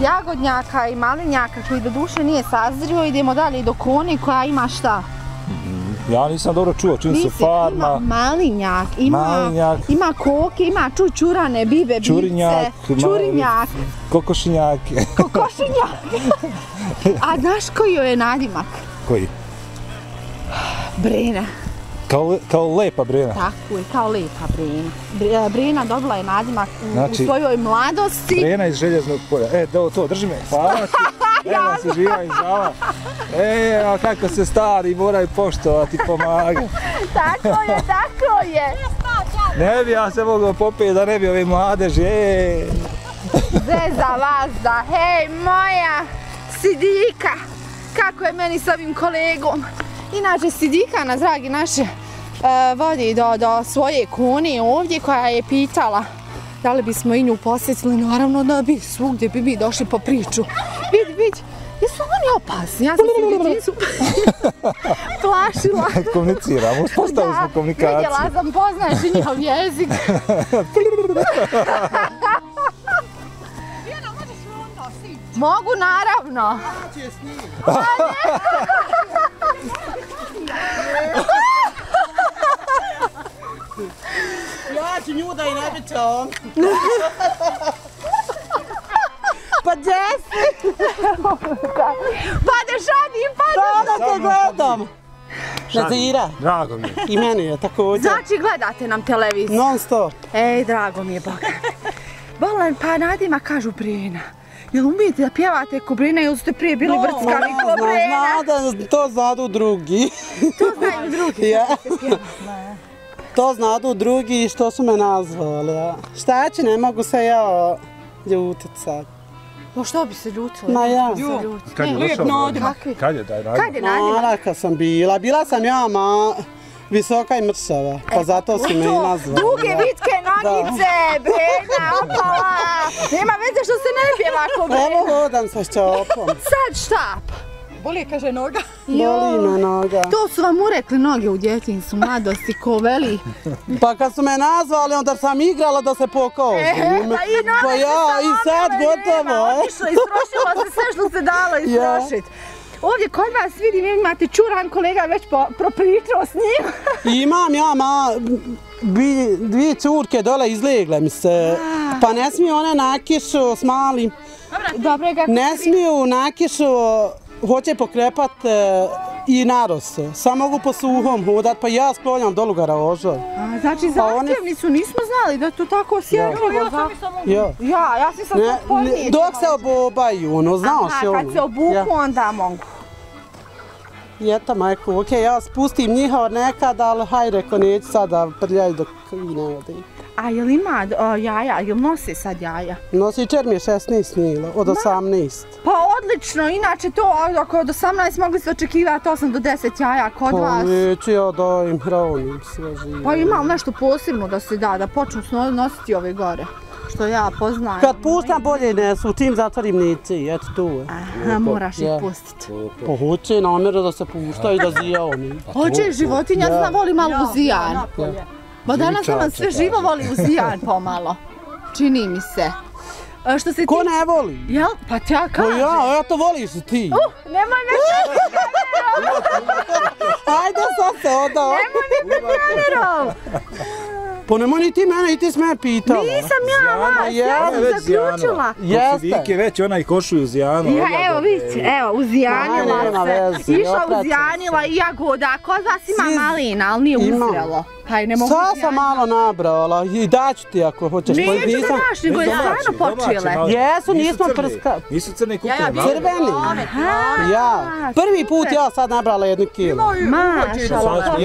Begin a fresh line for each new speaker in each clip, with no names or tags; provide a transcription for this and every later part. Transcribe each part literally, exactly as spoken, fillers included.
jagodnjaka i malinjaka koji do duše nije sazrio, idemo dalje do Kone koja ima šta?
Ja nisam dobro čuo, čini su farma.
Ima malinjak, ima,
malinjak,
ima koke, ima čučurane, bibe, bice,
čurinjak,
čurinjak,
kokošinjak.
Kokošinjak. A znaš koji joj je nadimak?
Koji?
Brena.
Kao, kao lepa Brena.
Tako je, kao lepa Brena. Brena dobila je nadimak u,
znači,
u svojoj mladosti.
Brena iz Željeznog polja. E, do, to, drži me. Hvala ti. Nema se živa i zdrava. E, a kako se stari moraju poštovati, pomagati.
Tako je, tako je.
Ne bi ja se mogao popeti da ne bi ove mladeži. E.
Zeza vas da, hej moja Sidika. Kako je meni s ovim kolegom. Inače, Sidika nas, dragi naše, uh, vodi do, do svoje Kone ovdje koja je pitala da li bismo i nju posjetili. Naravno da bi, svugdje bi mi došli po priču. Vidi, vidi, jesu oni opasni? Ja sam se vidi, nisu plašila.
Komuniciramo, uspostavili smo komunikaciju.
Vidjela sam, poznaješ i njihov jezik. Mogu, naravno.
Ja ću nju da i ne bićam. Pa gdje si?
Pade šadi, pade.
Da, da te gledam. Nazira.
Drago mi je.
I meni je također.
Znači gledate nam televiziju.
Non stop.
Ej, drago mi je, Boga. Bolan, pa Nadima kažu Brena. Jel umijete da pjevate ko Brena ili ste prije bili vrckali ko Brena?
To znadu drugi.
To znaju drugi.
Ja. To znadu drugi što su me nazvali. Ja. Šta će, ne mogu se ja ljutit sad.
No što bi se ljutili?
Ma ja.
Kad je došao? Kad je taj Nadima?
Kad je Nadima?
Naraka sam bila. Bila sam ja, ma visoka i mršava. Pa zato su me i nazvali.
Duge, vitke, nogice, Brena, opala. Nema veze što se ne pjeva ko Brena.
Evo hodam sa šćopom.
Sad štap.
Boli, kaže, noga.
Boli me noga.
To su vam urekli noge u djetinjstvu, mladosti, ko veli.
Pa kad su me nazvali, onda sam igrala da se pokažem.
E, pa i noga
pa
se
ja,
sa
i sad
nogama
gotovo.
nema. Otišlo, istrošilo se sve što se dalo istrošiti. Ovdje kod vas vidim imate Čuran, kolega već po, propričao s njim.
Imam ja, ma, bi, dvije curke dole izlegle mi se. Pa ne smiju one na kišu s malim.
Dobre, kako
ne smiju na kišu, hoće pokrepat e, i narost. Samo mogu po suhom hodat, pa ja sklanjam dolu garažu.
A, znači zahtjevni su, nismo znali da je to tako osjetljivo.
Ja sam i samo...
Ja,
ja, ja sam sam to podnijeću.
Dok se obobaju, ono, znaš
Aha,
ono.
kad se obuku, ja. Onda mogu.
Jeta, majko, okej, okay, ja spustim njihov nekad, ali haj reko, neću sada prljaju dok vi ne odim.
A jel ima o, jaja, jel nose sad jaja?
Nosi čer mi je šesnaest nila, od osamnaest.
Pa odlično, inače to, ako od osamnaest mogli se očekivati osam do deset jaja kod
pa,
vas.
Pa neću ja da im hranim sve živo.
Pa ima nešto posebno da se da, da počnu nositi ove gore. Što ja poznajem.
Kad puštam bolje nesu, čim zatvorim nici, eto tu je.
Aha, moraš ih pustiti.
Pa hoće namjeru da se puštaju da zija oni.
Hoće životinja, ja znam, voli malo uzijan. Ba danas nam sve živo voli uzijan pomalo. Čini mi se. Što se
Ko
ti...
ne voli?
Jel? Pa ja kažem.
Pa ja, eto voliš i ti.
Uh, nemoj me pred kamerom.
Ajde sad se odao.
Nemoj me pred kamerom.
Pa nemoj ni ti mene i ti sme pitala.
Nisam ja vas, ja sam zaključila.
Jeste. Sidike već ona i košuju uz Janu.
Ja, evo vidite, evo, uzijanila se. Išla uzijanila i jagoda. Kod vas ima malina, ali nije uzrelo.
Sad sam malo nabrala i daću ti ako hoćeš.
Neću da daš, nego je stvarno počele.
Jesu, nismo prska.
Nisu crne kuke.
Crveni. Ja. Prvi put ja sad nabrala jednu kilu.
Mašala.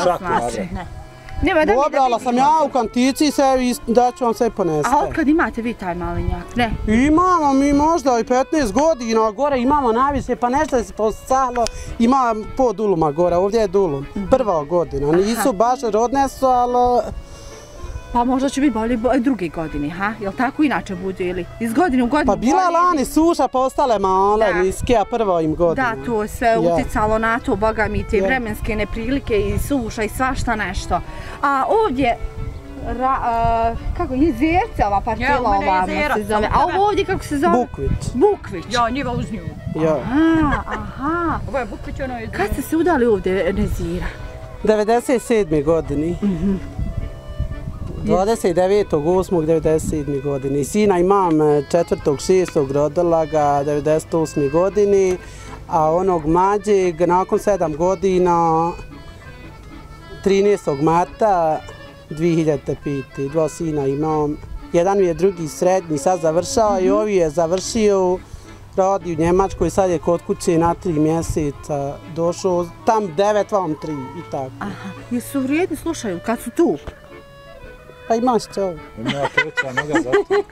Obrala sam ja u kantici i sve daću vam sve ponesti.
A otkad imate vi taj malinjak? Ne.
Imamo mi možda i petnaest godina, gore imamo najviše, pa nešto je se postalo. Ima po duluma gore, ovdje je dulum. Prva godina, nisu baš rodne su, ali...
Pa možda će biti bolje druge godine, ha? Jel tako inače bude ili iz godine u godinu?
Pa bila lani suša, pa ostale male, niske, a prvo im godina.
Da, to sve uticalo na to, boga mi, te vremenske neprilike i suša i svašta nešto. A ovdje, kako, jezerce ova parcela ovamo se zove. A ovo ovdje kako se zove?
Bukvić.
Bukvić.
Ja, njiva uz nju.
Ja.
Aha, aha.
Ovo je Bukvić, ono je...
Kad ste se udali ovdje, Nezira?
devedeset sedme godini. dvadeset devetog osmog devedeset sedme godine. Sina imam četvrtog šestog rodila ga devedeset osme godine, a onog mlađeg nakon sedam godina trinaestog marta dvije hiljade pete. Dva sina imam. Jedan mi je drugi srednji, sad završava i ovi je završio, radi u Njemačkoj, sad je kod kuće na tri mjeseca došao, tam devet, vam tri i tako.
Aha, jesu vrijedni, slušaju, kad su tu?
Pa imaš čo?
Ima treća noga za to.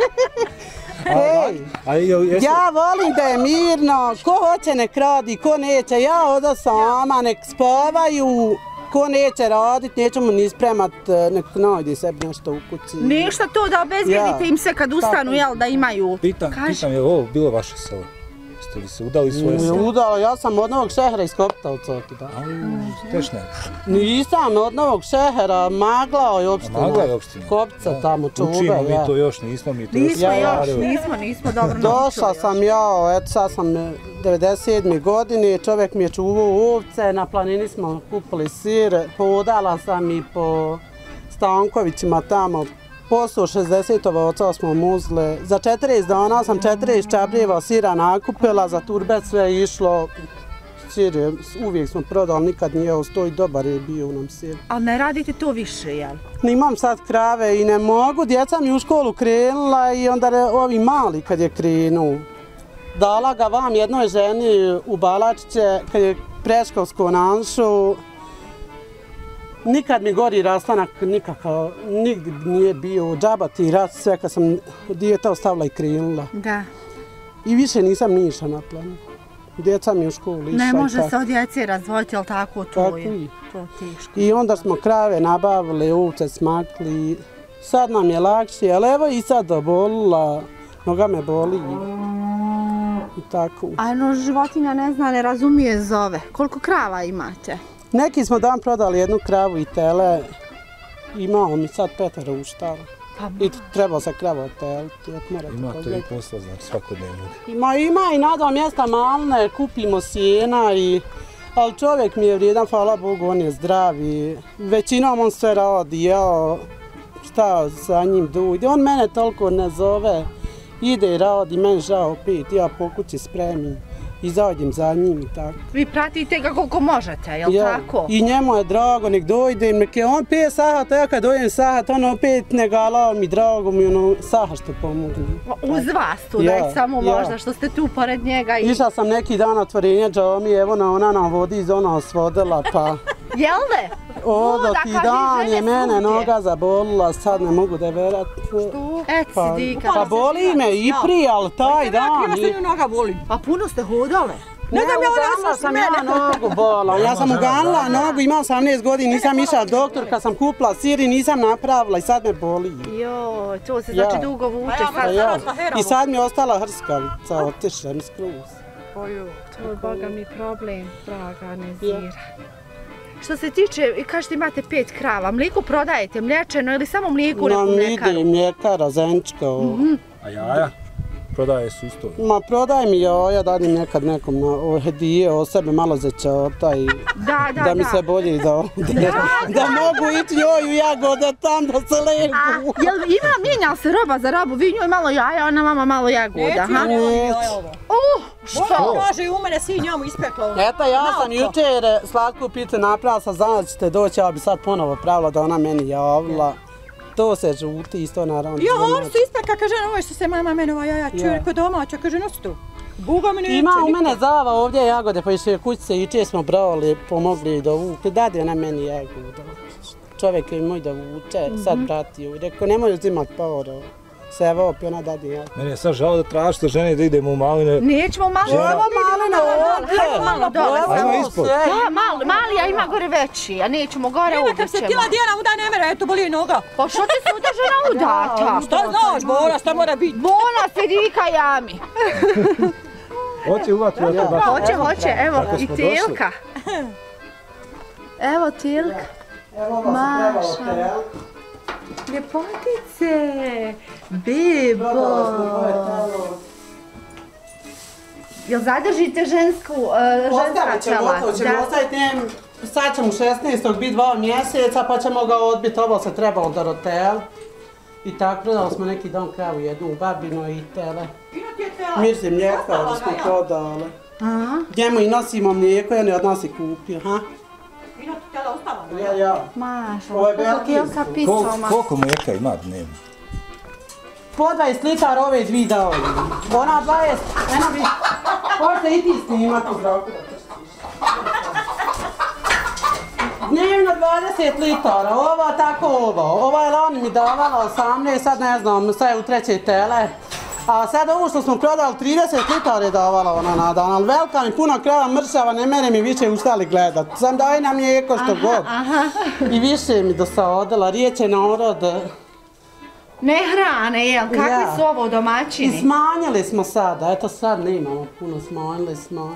Hej, ja volim da je mirno, ko hoće nek radi, ko neće, ja oda sama, nek spavaju, ko neće radit, neće mu ni spremat, nek najde sebi nešto u kući.
Ništa to da obezbijedite im sve kad ustanu, jel, da imaju...
Pitam, pitam, je ovo bilo vaše selo? Jeste li se udali svoje selo?
Udala, ja sam od Novog Šehera iz Koptovca otuda.
Tešne?
Nisam od Novog Šehera, Magla je opština.
Magla je opština?
Kopca tamo, Čuve.
Učimo mi to još, nismo mi to još.
Nismo još, nismo, nismo dobro naučili.
Došla sam ja, eto sad sam devedeset sedme godine, čovjek mi je čuvao ovce, na planini smo kupili sir, hodala sam i po Stankovićima tamo. Posle šezdeset ovaca smo muzle. Za četrdeset dana sam četrdeset čabljeva sira nakupila, za turbet sve išlo. Sir je, uvijek smo prodali, nikad nije ostao i dobar je bio u nam sir.
Ali ne radite to više, jel?
Imam sad krave i ne mogu, djeca mi u školu krenula i onda ovi mali kad je krenu. Dala ga vam jednoj ženi u Balačiće kad je predškolsku nanšu. Nikad mi gori rastanak nikakav, nigdje nije bio, džabati rat, sve kad sam dijeta ostavila i krenula.
Da.
I više nisam niša na planu. Djeca mi u školu išla i tako.
Ne može se od djece razvojiti, ali tako to je. To teško.
I onda smo krave nabavili, ovce smakli. Sad nam je lakše, ali evo i sad obolila, noga me boli. I tako.
A jedno životinja ne zna, ne razumije zove. Koliko krava imate?
Neki smo dan prodali jednu kravu i tele. Imamo mi sad petero u štalu. I treba se krava oteliti.
Imate vi posla, znači svakodnevno?
Ima, ima i na dva mjesta malne, kupimo sjena i... Ali čovjek mi je vrijedan, hvala Bogu, on je zdrav i većinom on sve radi, ja šta sa njim dojde. On mene toliko ne zove, ide i radi, meni žao opet, ja po kući spremim. I zađem za njim i tako.
Vi pratite ga koliko možete, jel
ja,
tako?
I njemu je drago, nek dojdem, nek je on pet sahata, ja kad dojdem sahat, on opet ne gala mi drago mi ono saha što pomogne.
Uz vas tu, ja, da je samo ja. Možda što ste tu pored njega i...
Išla sam neki dan otvorenja džami, evo na ona nam vodi iz ona osvodila, pa...
Jel ne?
O, do ti dan je mene noga zabolila, sad ne mogu da verat.
Što? Et si dika.
Pa boli me i prije, ali taj dan...
Kriva što nju noga boli.
Pa puno ste hodale?
Ne znam, ja sam ja nogu bola. Ja sam uganila nogu, imam osamnaest godina, nisam išla doktor kad sam kupila sir i nisam napravila i sad me boli.
Joj, to se znači dugo vuče.
I sad mi je ostala hrskavica, otišem skroz.
To je boga mi problem, draga Nezira. Što se tiče, kažete imate pet krava, mlijeko prodajete mlječeno ili samo mlijeko u neku mljekaru?
Ide mljekara, Zenčka.
A jaja? Prodaje su isto?
Ma prodaj mi jaja, dadim nekad nekom na hedije, o sebe malo začota i da mi se bolje da da mogu ići joj u jagode tam da se legu.
Jel ima, mijenja se roba za robu, vi njoj malo jaja, ona mama malo jagoda?
Neću.
Što?
Kaže, u mene si njemu ispekla.
Eto, ja sam jučer slatku pitu napravila, sad znam da ćete doći, ja bi sad ponovo pravila da ona meni javila. To se žuti isto naravno.
Jo, on su ispekla, kaže, ovo što se mama menova jaja čuje kod domaća, kaže, nosi tu. Buga mi neće.
Ima u mene zava ovdje jagode, pa išli kućice i če smo brali, pomogli da vuke, dadi ona meni jagoda. Čovjek je moj da vuče, sad pratio i rekao, nemoj uzimat paoro. Se evo opet ona dadi jagode.
Meni je sad žao da tražite žene da idemo u maline.
Nećemo u maline.
Ovo maline ovdje.
Hajmo malo dole.
Ajmo ispod.
Da, mali, mali, a ima gore veći, a nećemo gore ovdje ćemo.
Kad se tila Dijana uda ne mere, eto boli noga.
Pa što ti se uda žena udata?
Šta znaš, Bora, šta mora biti?
Bona se dika jami.
Hoće uvati ja to baš.
Hoće, hoće, evo i Tilka. Evo Tilka.
Evo vas upravo hotel.
Ljepotice! Bebo! Jel zadržite žensku, ženska čela?
Ostavit ćemo, ćemo ostaviti njem, sad ćemo šesnaestog biti dva mjeseca pa ćemo ga odbiti, ovo se trebalo do hotel. I tako prodali smo neki dan kravu jednu u Babino i tele. Mirzi mlijeka da smo prodali. Njemu i nosimo mlijeko, ja ne od nas i kupio, ha?
Ino ti tele ostalo?
Ja, ja.
Maša,
Ovo je
koliko
veliki
kilsa
isto.
pisoma.
Koliko mlijeka ima dnevno?
Po dvadeset litara ove dvije dao. Ona dvadeset, eno bi, možete i ti snimat u zraku. Dnevno dvadeset litara, ova tako ova. Ova je lani mi davala osamnaest, sad ne znam, sad je u trećoj tele. A sad ovo što smo prodali, trideset litara je davala ona na dan, ali velika mi puno krava mršava, ne mene mi više ustali gledat. Sam daj nam mlijeko što god. I više mi dosadila, riječ je narod.
Ne hrane, jel? Kakvi su ovo domaćini?
I smanjili smo sada, eto sad ne imamo puno, smanjili smo.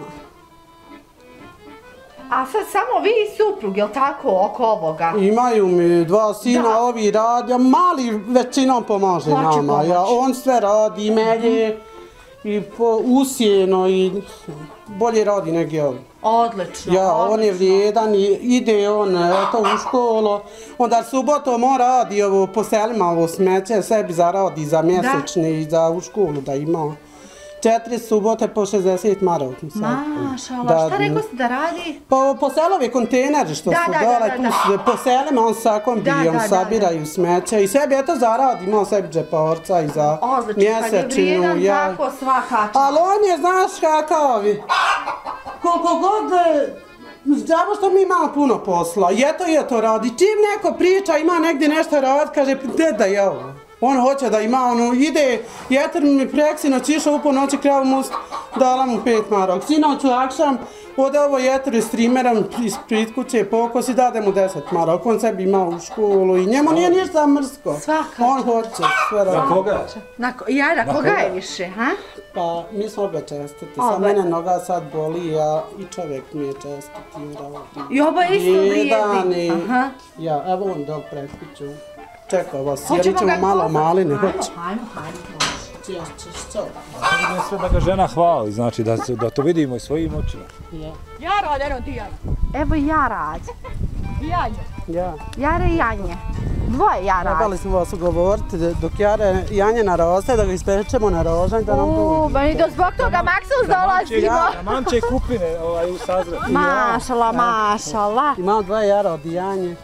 A sad samo vi i suprug, jel tako, oko ovoga?
Imaju mi dva sina, ovi radi, mali većinom pomaže nama. Ja, on sve radi, i melje, i po usjeno, i bolje radi nego ovi.
Odlično,
Ja, on je vrijedan i ide on eto u školu, onda subotom on radi ovo po selima, ovo smeće, sebi zaradi za mjesečni i za u školu da ima. Četiri subote po šezdeset maraka.
Mašala, šta rekao si da radi?
Po, po selovi kontejneri što
Da,
su
da,
dole,
da, da,
tu
da.
po selima on sa kombijom
Da, da, da,
sabiraju smeće i sebi eto zaradi, ima sebi džeparca i za
Odlično, kad je
mjesečinu.
vrijedan
ja.
tako svaka čast.
Ali on je, znaš kakavi, koliko god, e, znamo što mi imamo puno posla, i eto je to radi. Čim neko priča, ima negdje nešto rad, kaže, gdje da je ovo? On hoće da ima, ono, ide, jeter mi prek sinoć išao u po noći kravu must, dala mu pet marok. Sinoć u akšam, ode ovo jeter iz streamerom ispred kuće pokos i dade mu deset marok. On sebi ima u školu i njemu nije ništa mrsko.
Svaka
On hoće, sve radi.
Na koga?
Na ko, ja, na koga je više, ha?
Pa, mi smo oba čestiti,
Oba.
sa mene noga sad boli, a i čovjek mi je čestiti.
I oba isto vrijedi.
i-
Aha.
Ja, evo on dok pred kuću. Čekaj vas,
Hoćemo
sjedit ćemo
ga
malo
pozvat?
maline,
Hajmo,
hoće.
hajmo, hajmo.
Češćeš, čo?
Vidim sve da ga žena hvali, znači da, se- da to vidimo i svojim očima.
Ja.
Jaro, eno ti Jaro.
Evo i ja rad.
Janje.
Ja.
Jare i Janje. Dvoje ja rad.
Trebali smo vas ugovoriti da- dok Jare Janje naraste, da ga ispečemo na rožanj, da nam
Uuu,
dođe.
meni do zbog toga Maksus dolazimo.
Manče kupine ovaj, u sazret.
Mašala, mašala.
Imam dva Jara od Janje.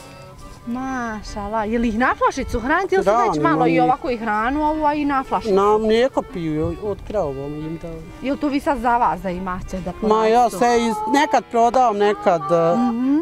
Mašala. Je li ih na flašicu hraniti ili su već
Hranimo
malo i
ih.
ovako i hranu, ovo a i na flašicu?
Na mlijeko piju od kravom im dao.
Jel to vi sad za vas da imate da
Ma ja
porastu?
se iz, nekad prodao, nekad...
Mhm.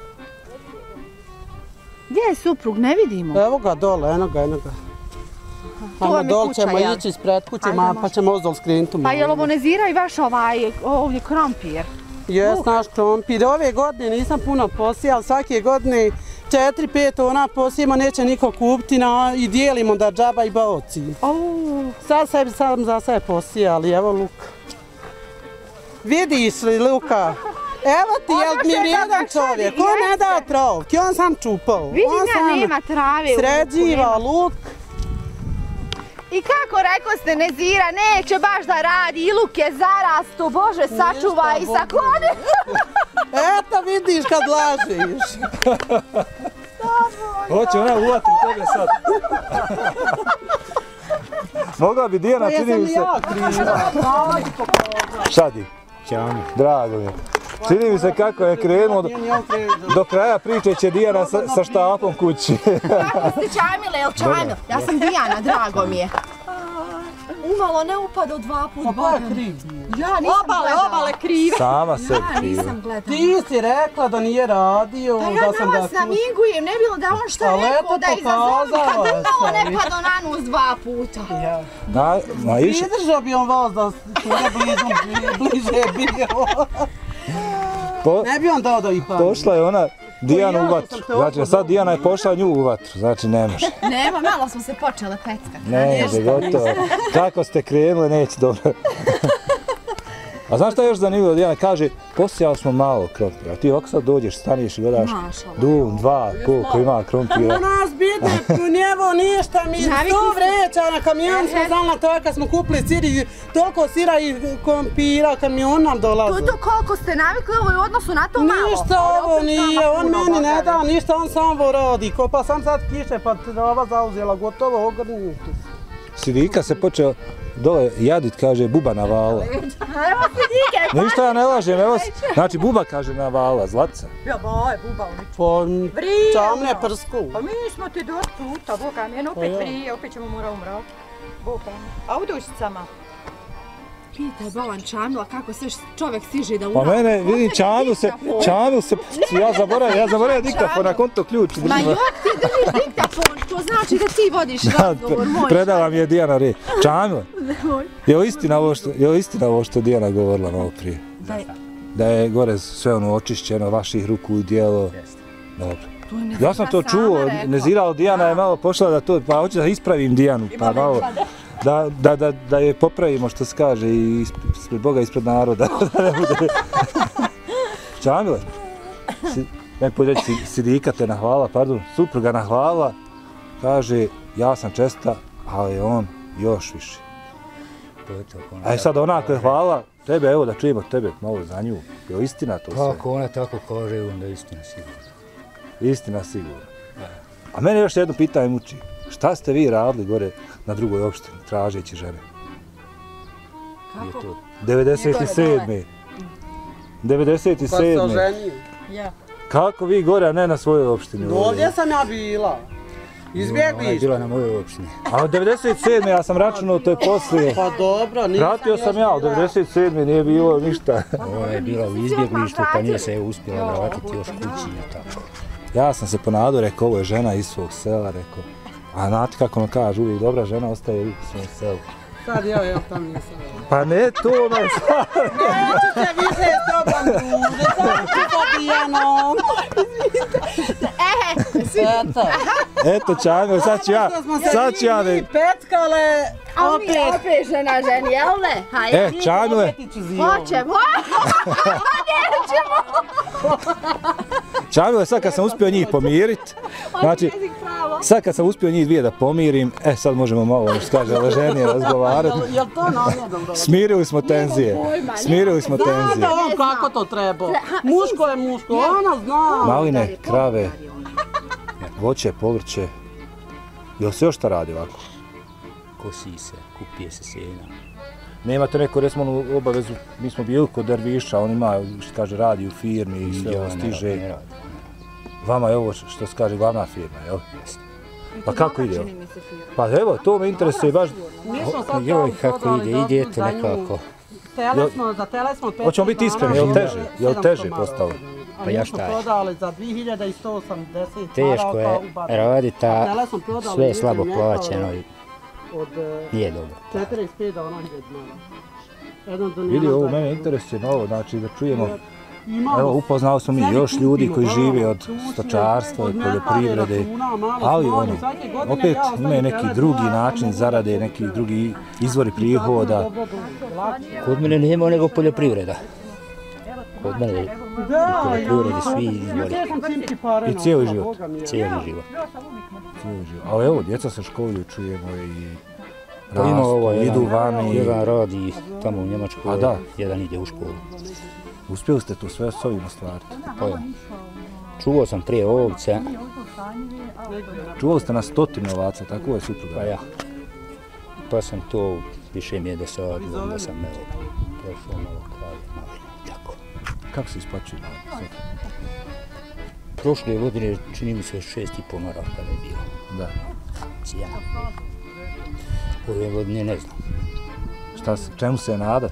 Gdje je suprug, ne vidimo.
Evo ga dole, eno ga, eno ga.
To vam
Ajmo
je
dol
kuća,
ćemo
jel?
ići ispred kuće,
Ajde,
ma,
može.
pa ćemo ozdol skrenuti.
Pa jel ovo ne zira i vaš ovaj, ovdje krompir?
Jes, naš krompir. Ove godine nisam puno posijal, svake godine četiri pet ona posijemo, neće niko kupiti na, i dijelimo da džaba i baoci.
Uuu.
Sad sebi sam za sve posijali, evo Luka. Vidiš li Luka? Evo ti, jel mi
Odnoše
vrijedan
da baš
čovjek,
vidi,
on ne
jeste.
da trovki, on sam čupao.
Vidim
on
ja,
sam
nema trave u
sređiva
luku,
luk.
I kako rekao ste, Nezira neće baš da radi, i luk je zarastu, Bože sačuvaj i
Bogu.
sakloni.
Eto vidiš kad lažiš.
Hoće ona u vatru tebe sad. Mogla bi Dijana,
Pa
čini
jesam
mi
li
se...
ja kriva? Hvala ti pokazati.
Šta ti? Ćao. Drago mi je. Čini mi se kako je krenuo, do, do kraja priče će Dijana sa, sa štapom kući.
Kako ste Čamile, jel Čamil? Ja sam Dijana, drago mi je. Umalo ne upado dva put,
Pa ko je
Boga mi.
kriv?
Ja nisam
Obale,
gledala.
obale krive.
Sama sebi
Ja
kriva.
nisam gledala.
Ti si rekla da nije radio,
Pa
da
ja
sam
na
ga...
vas namingujem, ne bilo da on šta
Ali
rekao,
eto,
da izazovem kad
pokazala
dno
se.
ne pado na nos dva puta.
Ja.
Na, na iš...
Pridržao bi on vas da tu ne blizu, bliže bio.
Po,
Ne bi on dao da ih pali.
pošla je ona Dijanu
ja
u
sam
vatru.
te
Znači
opet
sad Dijana je pošla nju u vatru, znači ne može.
Nema, malo smo se počele peckati.
Ne može, gotovo. Kako ste krenuli, neće dobro. A znaš šta je još zanimljivo? Dijana kaže, posijali smo malo krompira, a ti ovako sad dođeš, staneš i gledaš dun, dva, koliko ima krompira.
U nas bitne, u njevo ništa, mi sto vreća na kamion smo znali na to kad smo kupili sir i toliko sira i krompira, kamion nam dolaze.
To to koliko ste navikli ovo u odnosu na to malo?
Ništa ovo nije, on meni ne da ništa, on samo radi. Ko pa sam sad kiše pa ti ova zauzela, gotovo ogrnuti.
Sidika se počeo dole jadit, kaže, buba navala.
Evo Sidike!
Ništa ja ne lažem, evo, znači buba kaže navala, Zlatica.
Ja, boj, buba uniču.
Pa čamne prsku.
Pa mi smo ti dosta puta, Boga mi, opet vrije, opet ćemo mora umrati. Boga mi. A u dušicama?
Pitaj Bovan Čamila kako se čovjek stiže da
Pa
umra.
mene, vidim, Čamil se, Čamil se, ja zaboravim, ja zaboravim diktafon na konto ključ.
Ma jok ti držiš diktafon, to znači da ti vodiš razgovor moj.
Predala mi je Dijana riječ. Čamil, je li istina ovo što, je li istina ovo što Dijana govorila malo prije? Da je gore sve ono očišćeno, vaših ruku i djelo. Dobro. Ja sam to čuo, Nezirao Dijana je malo pošla da to, pa hoću da ispravim Dijanu, pa malo. Da, da, da, da je popravimo što se kaže i ispred Boga, ispred naroda. Čamile, si, ne pođeći Sidika te nahvala, pardon, supruga nahvala, kaže ja sam česta, ali on još više. A sad onako je hvala, tebe evo da čujemo tebe malo za nju, je istina to sve?
Kako ona tako kaže, onda je istina sigurno.
Istina sigurno. A mene još jedno pitanje muči. Šta ste vi radili gore na drugoj opštini, tražeći žene?
Kako?
devedeset sedme. devedeset sedme.
Pa se oženio.
Ja.
Kako vi gore, a ne na svojoj opštini?
Ovdje sam ja bila.
Ona je
Izbjegliš.
bila na mojoj opštini.
A od devedeset sedme ja sam računao, to je poslije.
Pa dobro, nisam
Vratio sam ja, od devedeset sedme nije bilo ništa.
Ona je bila u izbjeglištu pa nije se uspjela vratiti još kući i tako.
Ja sam se ponadao, rekao, ovo je žena iz svog sela, rekao. A znate kako ono kaže, uvijek dobra žena ostaje u svom selu.
Sad ja, ja tam nisam.
Pa ne to me sad.
Neću se više s tobom družiti, sam ću sa Dijanom. Eto.
Eto Čamil, sad ću ja, sad ću ja ne...
Peckale,
A mi
opet.
opet žena ženi, jel ne? Hajde.
E, Čamile,
Hoćemo.
Čamile, sad kad sam uspio njih pomirit, znači, sad kad sam uspio njih dvije da pomirim, e sad možemo malo, što kaže, leženije razgovarati.
Jel to namjedom dobro?
Smirili smo tenzije, smirili smo tenzije.
Zna on kako to treba. Muško je muško, ona zna.
Maline, krave, voće, povrće, jel se još šta radi ovako?
Kosi se, kupije se sjena.
Nemate neku resmonu obavezu, mi smo bili kod Derviša, on ima, što kaže, radi u firmi i
Sve
stiže.
ne radi.
Vama je ovo što se kaže glavna firma, jel? Pa kako ide ovo? Pa evo, to me interesuje baš.
Mi smo sad
Joj,
kao
kako
prodali
ide,
dobru
ide eto
za nju.
nekako.
Tele smo, za tele smo petsto
Hoćemo biti iskreni, jel teže? Jel teže postalo?
Pa ja šta je?
A mi smo prodali za dvije hiljade sto osamdeset
Teško je raditi, a sve je slabo plaćeno i
od
nije dobro.
četrdeset pet do ono hiljada dinara.
Vidi, ovo mene interesuje novo, znači da čujemo. Evo, upoznali smo mi još ljudi koji žive od stočarstva, od poljoprivrede, ali ono, opet imaju neki drugi način zarade, neki drugi izvori prihoda.
Kod mene nema nego poljoprivreda. Kod mene je u poljoprivredi svi izvori.
I cijeli život.
Cijeli život.
Cijeli život. Ali evo, djeca se školuju, čujemo i
Pa ima ovo,
rastu, idu vani.
jedan radi tamo u Njemačkoj,
A da.
jedan ide u školu.
Uspjeli ste to sve s ovim ostvariti.
Pa ja. Čuvao sam prije ovce,
Čuvali ste na stotine ovaca, tako je supruga.
pa ja. Pa sam to više mi je dosadilo, onda sam evo, prešao malo krave, maline, tako.
Kako se isplaćuje malo?
Prošle godine čini mi se šest i pol maraka da je bilo
Da.
cijena. Ove godine ne znam.
Šta se, čemu se nadat?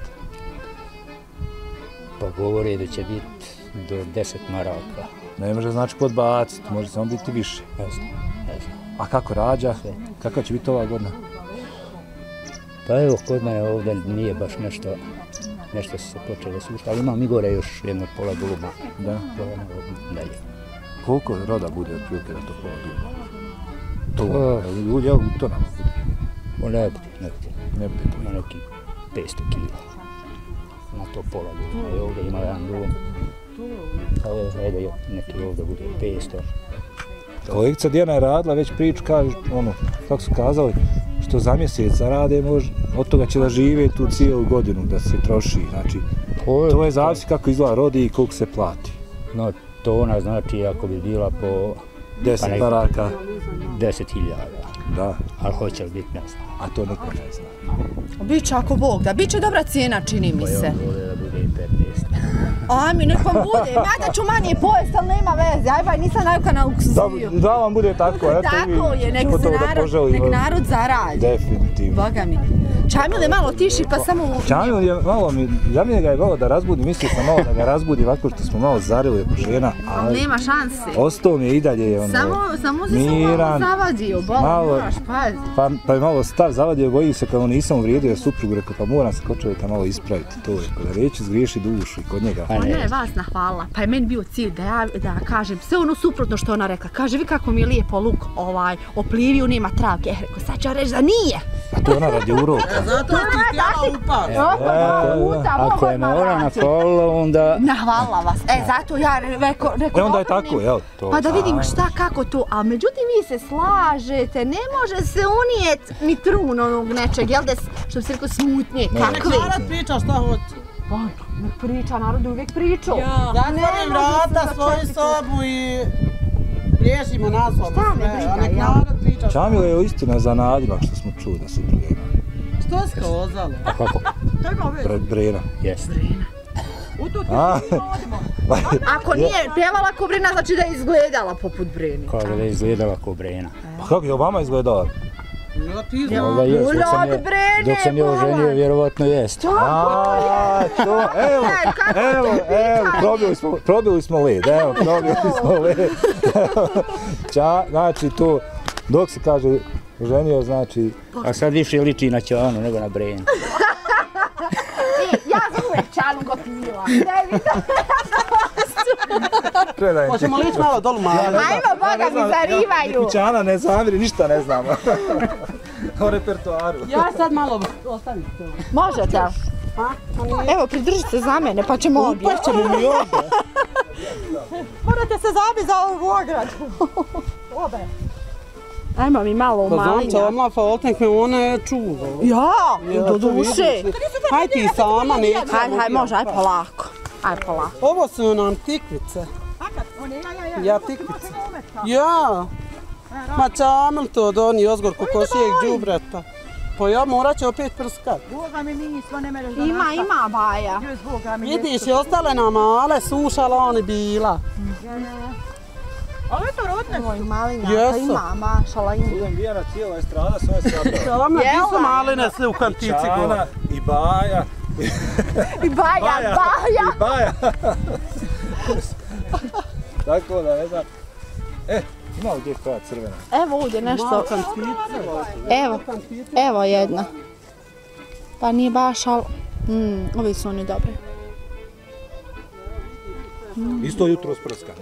Pa govore da će biti do deset maraka.
Ne može znači podbaciti, može samo biti više.
Ne znam, ne znam.
A kako rađa? Kakva će biti ova godina?
Pa evo, kod mene ovdje nije baš nešto, nešto se počelo sušiti, ali imam i gore još jedno pola duma.
Da.
Dalje.
Koliko roda bude otprilike da to pola dugo? To,
Pa-
ljudi, evo, to nam bude.
O, ne bude, ne bude.
Ne bude to.
Ima neki petsto kila. na to pola doma. I ovdje ima jedan dom. Ajde, neki ovdje bude petsto.
Kolegica Dijana je radila već priču, kaže, ono, kako su kazali, što za mjesec zarade, može, od toga će da žive tu cijelu godinu, da se troši, znači, to je zavisi kako izgleda rodi i koliko se plati.
No, to ona znači ako bi bila po...
Deset maraka.
Deset hiljada.
Da.
Ali hoće li biti, ne znam.
A to niko ne zna.
Biće ako Bog da, biće dobra cijena, čini mi se.
Pa ja vole da bude i petnaest.
Ajme, nek vam bude, ja da ću manje pojest, ali nema veze, ajbaj, nisam najuka na luksuziju.
Da, da vam bude tako, eto
tako je, nek, narod, nek narod zaradi.
Definitivno.
Boga mi. Čamil je malo tiši, pa samo...
Čamil je malo mi, ja mi ga je malo da razbudi, mislio sam malo da ga razbudi ovako što smo malo zarili oko žena.
Ali nema šanse.
Ostao mi je i dalje ono...
Samo, samo si se malo zavadio, bol, moraš, pazi.
Pa, pa je malo stav zavadio, boji se kao nisam uvrijedio suprugu, rekao pa moram se kod čovjeka malo ispraviti to, rekao da neće zgriješi dušu i kod njega.
Ona je vas nahvalila, pa je meni bio cilj da ja da kažem sve ono suprotno što ona rekla. Kaže, vi kako mi je lijepo luk ovaj, oplivio, nema travke. Ja rekao, sad ću reći da nije.
A to je ona radi uroka.
Zato ti htjela upad.
Ako je me ona nahvalila, onda...
Nahvalila vas. E, zato ja rekao...
E, onda je tako, jel?
Pa da vidim šta, kako to. A međutim, vi se slažete, ne može se unijet ni trun onog nečeg, jel da, što bi se rekao, smutnje, kakve.
Nek narod priča šta hoće.
Pa, nek priča, narod je uvijek pričao.
Zatvorim vrata, svoju sobu i riješimo nas sobu.
Šta me briga,
a nek
ja?
narod priča.
Čamil je istina za nadimak što smo čuli da supruge ima.
Što si kozalo?
A kako?
Bre, Brena.
Jeste.
U tu ti
A,
Ako nije pjevala ko Brena, znači da je izgledala poput Breni.
Kaže da je izgledala ko Brena.
pa kako je vama izgledala?
Ja ti
Ja.
znam.
Možda jest, dok sam
Od
je,
Brene,
dok sam je
bolan.
oženio, vjerovatno jest.
A, to, evo, evo, evo, probili smo, probili smo led, evo, probili smo led. Ča, znači to, dok se kaže ženio, znači...
A sad više liči na Ćanu nego na Brenu.
Ja sam uvijek Čanu gotila. Ne vidim.
Predaj.
Hoćemo li ići malo dolu malo?
Ajmo, Boga mi zarivaju.
Čana ne zamiri, ništa ne znamo. O repertoaru.
Ja sad malo ostavim to.
Možete.
A? A nije?
Evo, pridržite se za mene, pa ćemo obje.
Upašćemo mi ovdje.
morate se zabiti za ovu ogradu. Obe.
Ajmo mi malo u
Pa znam,
malinja.
Toma Foltnik me ona je čuva.
Ja,
Ja,
do
to
duše.
vidim. Haj ti sama, neće.
Hajde, hajde, može, aj polako. Aj polako.
Ovo su nam tikvice. Ja tikvice. Ja. Ma Čamil to doni Ozgor kokošijeg đubreta. Pa ja morat će opet prskat.
Boga mi nismo, ne mereš da
Ima, ima baja.
Juz, Boga mi
Vidiš, i ostale nam male, sušala oni bila.
Ali to rodne
Oj, malinjaka
Jesu.
ima, mašala ima.
Budem bijena cijela estrada, sve sabrao.
Toma, di su
Jela.
maline sve u kantici gore.
Čana i Baja.
I baja, baja.
I Baja. Tako da, ne znam. E, ima ovdje koja crvena.
Evo ovdje nešto.
Malo kantice.
Evo, evo jedna. Pa nije baš, ali... Mm, ovi su oni dobri.
Isto jutro sprskano.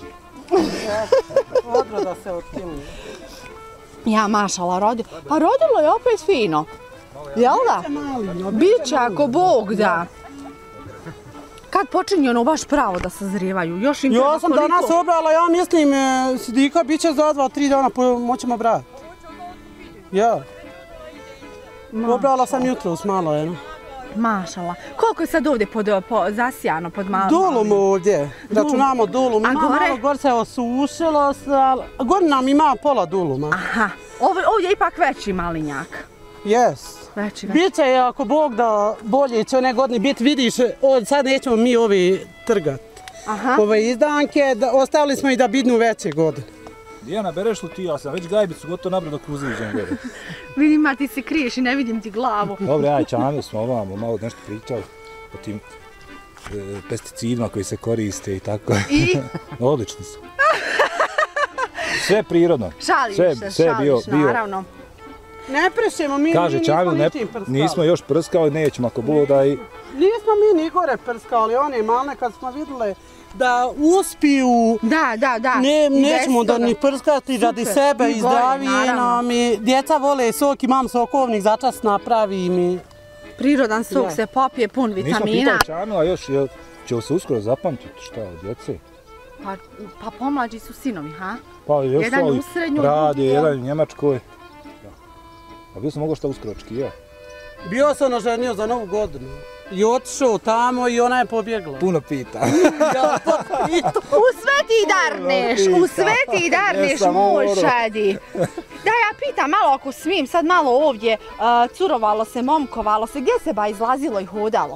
Odro da se otkinu.
Ja mašala rodio. Pa rodilo je opet fino. Jel da? Biće ako Bog da. Kad počinje ono baš pravo da sazrijevaju? Još im treba
Ja sam
koliko?
danas obrala, ja mislim, e, Sidika bit će za dva, tri dana, po, moćemo brati. Ja. Obrala sam jutros malo, jedno.
Mašala. Koliko je sad ovdje pod, po, zasijano pod malom?
Dolom ovdje, računamo dolom.
A
Ima
gore?
malo, gore se osušilo, se, ali gore nam ima pola doloma.
Aha. Ovdje, ovdje je ipak veći malinjak.
Jes.
Veći, veći.
Biće, ako Bog da bolje će one godine biti, vidiš, od sad nećemo mi ovi trgat.
Aha.
Ove izdanke, da, ostavili smo i da bidnu veće godine.
Dijana, bereš li ti? Ja sam već gajbicu gotovo nabrao dok uziđem gore.
Vidim, ma ti se kriješ i ne vidim ti glavu.
Dobre, aj Čamil smo ovamo malo nešto pričali o tim e, pesticidima koji se koriste i tako.
I?
Odlični su. Sve prirodno.
Šališ
sve,
se,
sve bio,
šališ,
bio.
naravno.
Ne prešemo, mi, mi
Kaže
nismo
Čamil, ne,
ničim prskali.
nismo još prskali, nećemo ako Bog da i...
Nismo mi ni gore prskali, one malne kad smo vidjeli da uspiju,
Da, da, da.
ne,
I
nećemo
bez
da
toga.
ni prskati radi
Super,
sebe
i
i
bolje,
zdravije
naravno.
nam i djeca vole sok, imam sokovnik, začas napravim i
Prirodan sok se popije, pun vitamina.
Nismo pitali Čanu, a još će se uskoro zapamtiti šta od djece?
Pa, pa pomlađi su sinovi, ha?
Pa još
jedan
ovi
u srednjoj,
radi, jedan u Njemačkoj. A bio sam mogao šta uskoro očekivao?
Bio sam oženio za novu godinu. I otišao tamo i ona je pobjegla.
Puno pita.
Ja to pitam.
U sve ti darneš, u sve ti darneš, mošadi. Da, ja pitam malo ako smijem, sad malo ovdje uh, curovalo se, momkovalo se, gdje se ba izlazilo i hodalo?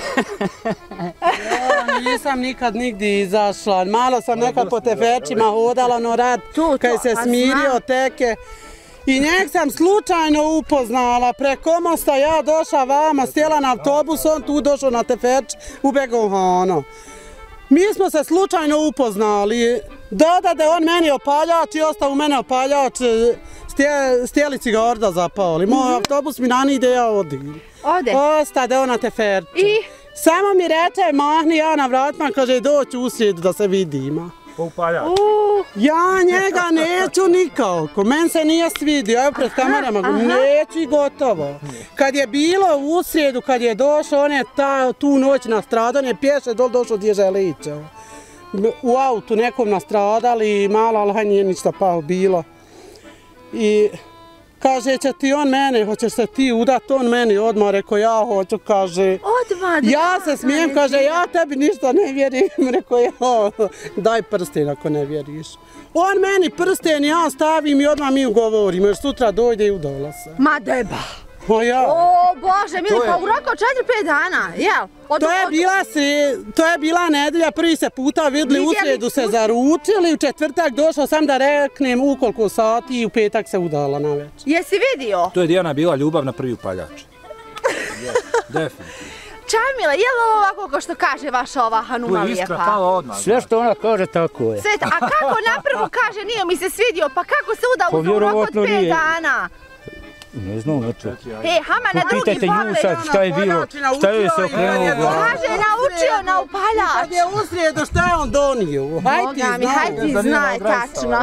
Ja nisam nikad nigdje izašla, malo sam nekad po tefečima hodala, no rad kad se smirio teke. I njeg sam slučajno upoznala, preko mosta ja došla vama, stjela na autobus, on tu došao na tefeč, ubegao ono. Mi smo se slučajno upoznali, dodade on meni opaljač i ostao u mene opaljač, stjelici ga orda zapali. Moj autobus mi nani ide, ja odim.
Ode?
Ostade on na teferču.
I?
Samo mi reče, mahni ja na vratima, kaže doći u srijedu da se vidimo.
Upaljač.
Ja njega neću nikako, men se nije svidio, evo pred kamerama, neću i gotovo. Kad je bilo u srijedu, kad je došao, on je ta, tu noć nastradan, je pješe dol došao gdje želiće. U autu nekom nastradali, malo, ali nije ništa pao bilo. I kaže, će ti on mene, hoćeš se ti udat, on meni odmah, rekao, ja hoću, kaže.
Odmah, da.
Ja se smijem, kaže, ja tebi ništa ne vjerim, rekao, ja, daj prsten ako ne vjeriš. On meni prsten, ja stavim i odmah mi ugovorimo, jer sutra dojde i udola se.
Ma deba.
O ja.
O Bože, mili, pa u roku od četiri pet dana, jel? Od,
to, je
od...
bila sre, to je bila nedelja, prvi se puta vidli, u srijedu se zaručili, u četvrtak došao sam da reknem u koliko sati i u petak se udala na večer.
Jesi vidio?
To je Dijana bila ljubav na prvi upaljač. Definitivno.
Čamila, je li ovo ovako ko što kaže vaša ova Hanuma lijepa?
Tu je iskra pala odmah.
Sve što ona kaže, tako je.
Sve, a kako napravo kaže, nije mi se svidio, pa kako se udao u roku od pet dana?
Ne znam, eto.
E, Hama na drugi
Pitajte nju sad šta je bilo, šta je se okrenuo u glavu.
Kaže, naučio na upaljač.
Kad je u srijedu, šta je on donio? Hajde ti
znaj. Hajde ti znaj, tačno.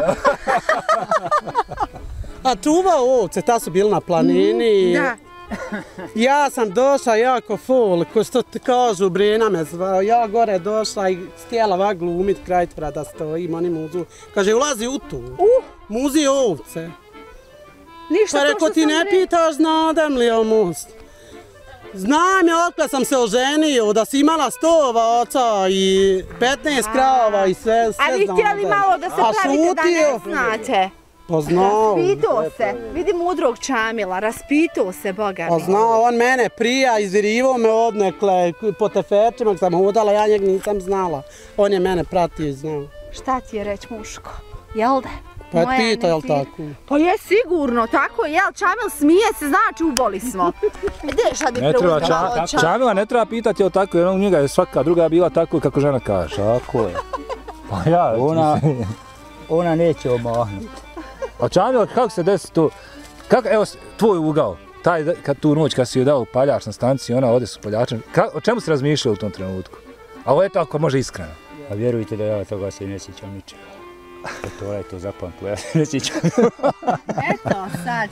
A čuvao ovce, ta su bili na planini.
Da.
Ja sam došla jako full, ko što ti kažu, Brena me zvao. Ja gore došla i stijela va glumit kraj tvora da stojim, oni muzu. Kaže, ulazi u tu. Muzi ovce.
Ništa,
pa reko ti ne pitaš, znadem li je most. Znam ja otkada sam se oženio, da si imala sto ovaca i petnaest krava i sve, sve
ali
znam.
Ali htjeli malo da se pravite da ne znate.
Pa znao.
Raspitao se, vidi mudrog Čamila, raspitao se, Boga mi.
Pa znao, on mene prija, izvirivo me odnekle po tefečima, kad sam hodala, ja njeg nisam znala. On je mene pratio i znao.
Šta ti je reći muško, jel da?
Pa je pita, jel tako?
Pa je sigurno, tako je, jel, Čamil smije se, znači uboli smo. Ideš, a bi preuzela.
Čamila ne treba pitati, jel tako, jer u njega je svaka druga bila tako kako žena kaže. Tako je. Pa ja,
ona, ona neće omahnuti.
A Čamila, kako se desi to? Kako, evo, tvoj ugao, taj, kad tu noć kad si joj dao paljač na stanciji, ona ode s paljačem, o čemu si razmišljao u tom trenutku? A ovo je to ako može iskreno.
A vjerujte da ja toga se ne sjećam ničega. To je to zapamtilo, ja se ne sjećam.
Eto sad,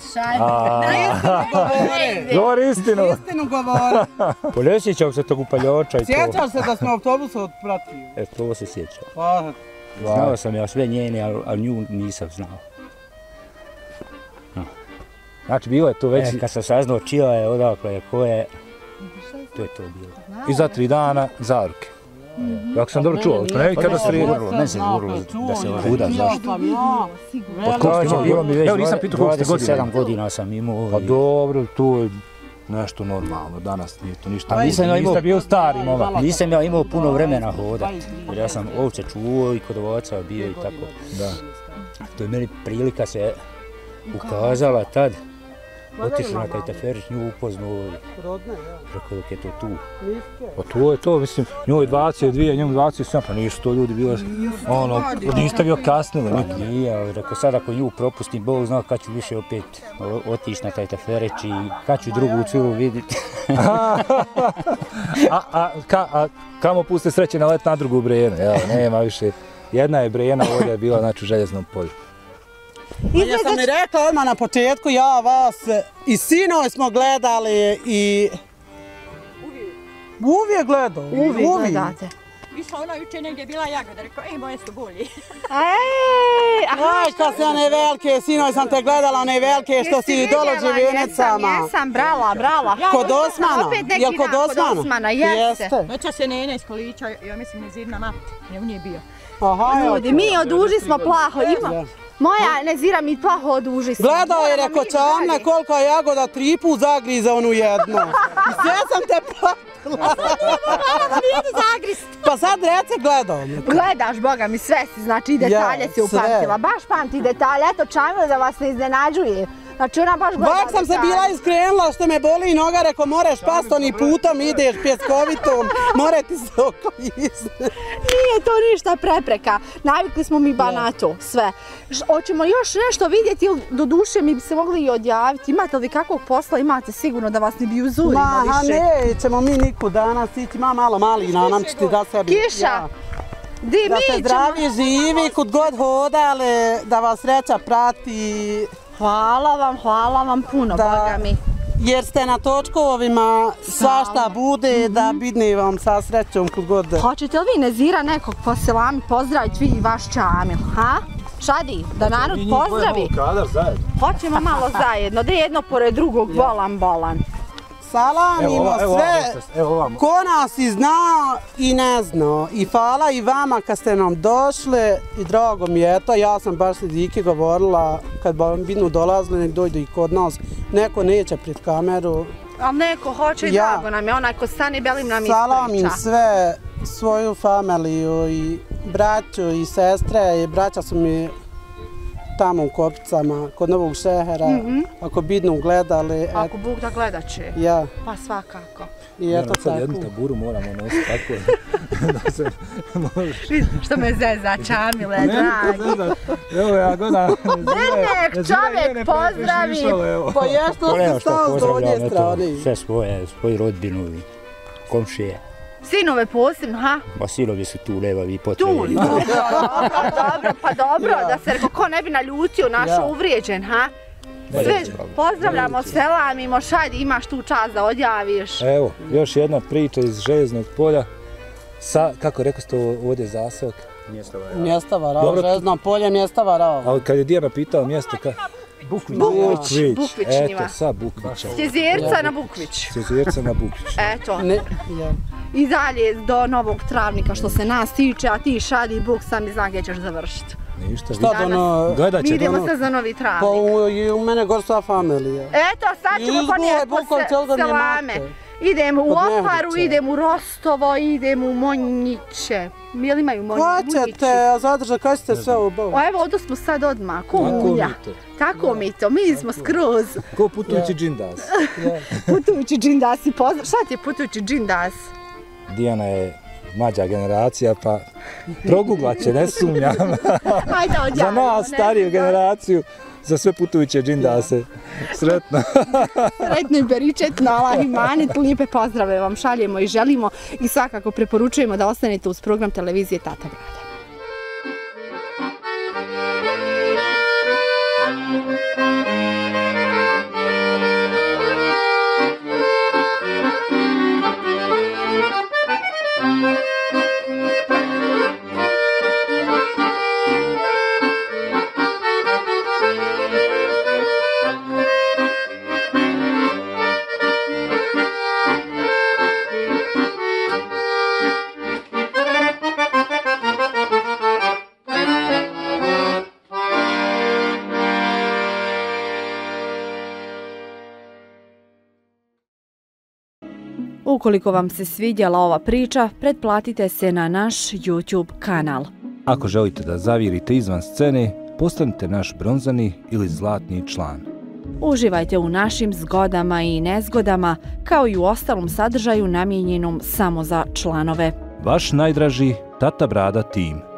šajde.
Govori istinu.
Istinu govori.
Pa ne sjećam se tog upaljača i to.
Sjećaš se da smo autobusu otpratili?
E, to se sjećam.
Pa.
Znao sam ja sve njene, ali, ali nju nisam znao.
Znači, bilo je to već...
E, kad sam saznao čija je, odakle je, ko je, to je to bilo.
I za tri dana zaruke. Jako sam dobro čuo, to ne vidi kada se rijelo.
Ne se govorilo da se oženio.
Kuda, zašto?
Od koliko ste bilo mi već
Evo, nisam pitao koliko ste godina.
dvadeset sedam godina sam imao.
Pa dobro, to je nešto normalno, danas nije to ništa.
Nisam ja
imao, bio stari momak.
Nisam ja imao puno vremena hodat, jer ja sam ovce čuvao i kod ovaca bio i tako.
Da.
To je meni prilika se ukazala tad. Otišao na taj teferić, nju upoznao i rekao dok je to tu.
Pa to je to, mislim, njoj dvadeset dvije, njom dvadeset sedam, pa nisu to ljudi bilo, ono, niste bio kasnili.
Nije, ali rekao sad ako nju propustim, Bog zna kad ću više opet otići na taj teferić i kad ću drugu curu vidjeti.
a, a, ka, a kamo puste sreće na let na drugu Brenu, jel, nema više. Jedna je Brena, ovdje je bila, znači, u Željeznom polju.
Ja sam mi rekla odmah na početku, ja vas i sinoj smo gledali i Uvijek gledam.
Uvijek gledate.
Išla ona juče negdje bila jagoda, rekao, ej, moje su bolji.
Ej, aha,
Aj, kad se one velike, sinoć sam te gledala, one velike što si dolađe venicama.
Jesam, jesam, brala, brala.
Kod Osmana?
Opet neki
Jel
dan
kod Osmana?
kod Osmana, jeste.
Noća se Nena iz Kolića, ja mislim Nezirna mati, ne u nije bio.
Aha,
Ljudi, mi od uži smo plaho, ima. Moja Nezira mi plaho od uži smo.
gledao je, rekao Čamne, koliko je jagoda, tri put zagrize onu jednu. I sve sam te platila. Pa sad rece gledao mi.
Gledaš, Boga mi, sve si, znači detalje
Ja,
si upamtila.
sve.
Baš pamti detalje, eto Čamil da vas ne iznenađuje. Znači ona baš gleda
Bak sam se
detalje.
bila iskrenula što me boli noga, rekao moraš pastoni putom, ideš pjeskovitom, more ti se oklizne.
Nije to ništa prepreka, navikli smo mi ba na to, sve. Š- Hoćemo još nešto vidjeti, ili do duše mi bi se mogli i odjaviti. Imate li vi kakvog posla, imate sigurno da vas ne bi uzurimo
Ma,
više.
nećemo mi nikud danas ići, ima malo malina, nam će ti da sebi.
Kiša,
Ja.
di
Da
mi
ste
ćemo...
zdravi, živi, kud god hodale, da vas sreća prati.
Hvala vam, hvala vam puno,
Da.
Boga mi.
Jer ste na točkovima, svašta bude, da bidne vam sa srećom kud god.
Hoćete li vi Nezira nekog po selami pozdraviti vi i vaš Čamil, ha? Šadi, da narod pozdravi.
Kadar zajedno.
Hoćemo malo zajedno, da jedno pored drugog bolan bolan.
Salamimo sve,
Evo ovamo.
ko nas i zna i ne zna. I hvala i vama kad ste nam došli i drago mi je, eto, ja sam baš Sidiki govorila, kad bidnu dolazili, nek dođu i kod nas. Neko neće pred kameru.
Ali neko hoće i
Ja.
drago nam je, onaj ko stane belim nam
Salamim
ispriča.
sve svoju familiju i braću i sestre i braća su mi tamo u Kopicama, kod Novog Šehera, ako bidnu gledali, et,
Ako Bog da gledat će,
ja,
pa svakako.
i eto
Sad
tako.
jednu taburu moramo nositi tako da se možeš.
Što me zeza, Čamile, dragi.
Evo ja gledam.
Nek čovjek pozdravi.
Pa ja što
Kolega
ste
što
stao s
pozdravljam,
donje
eto,
strane.
sve svoje, svoju rodbinu i komšije.
Sinove posebno, ha?
Ma sinovi su tu levavi i
Tu,
potrebi.
dobro, dobro, dobro, pa dobro, da se reko, ko ne bi naljutio, naš
Ja.
uvrijeđen, ha? Sve pozdravljamo, selamimo, šajdi, imaš tu čast da odjaviš.
Evo, još jedna priča iz Željeznog polja. Sa, kako rekao ste ovo- ovdje zaseok?
Mjesta varao,
Dobro.
žezno polje mjesta varao.
Ali kad je Dijana pitala mjesto, ka...
Bukvić.
Bukvić.
Bukvićnjiva.
Eto, sa Bukvića.
Stjezirca na Bukvić.
Sjezirca na Bukvić.
Eto,
Ne, ja.
i dalje do Novog Travnika što se nas tiče, a ti šadi Bog sami zna gdje ćeš završiti.
Ništa,
Šta
vidi.
dono?
Gledat
Mi
će
idemo
dono.
se za Novi
Pa
Travnik.
u, i u mene gor sva familija.
Eto, sad ćemo
Izgubaj,
ponijeti po
Buković,
se,
odgodne
selame.
mate.
Idemo u
Kod
Oparu,
Mehdića.
idemo u Rostovo, idemo u Monjiće. Jel imaju Monjiće?
Ko ćete, a zadrža, kaj ćete sve u Bogu?
O, evo, ovdje smo sad odmah, ko
Tako
mulja.
mi to.
Tako mi to, mi smo skroz
Ko putujući džindas.
putujući džindasi. Pozdrav, šta ti je putujući džindas?
Dijana je mlađa generacija, pa proguglat će, ne sumnjam.
Ajde, odjavimo.
Za nas
ne?
stariju generaciju, za sve putujuće džindase. Sretno.
Sretno i beričetno, Allah i manet, lijepe pozdrave vam šaljemo i želimo i svakako preporučujemo da ostanete uz program televizije Tata Brada. Ukoliko vam se svidjela ova priča, pretplatite se na naš YouTube kanal.
Ako želite da zavirite izvan scene, postanite naš bronzani ili zlatni član.
Uživajte u našim zgodama i nezgodama, kao i u ostalom sadržaju namijenjenom samo za članove.
Vaš najdraži Tata Brada tim.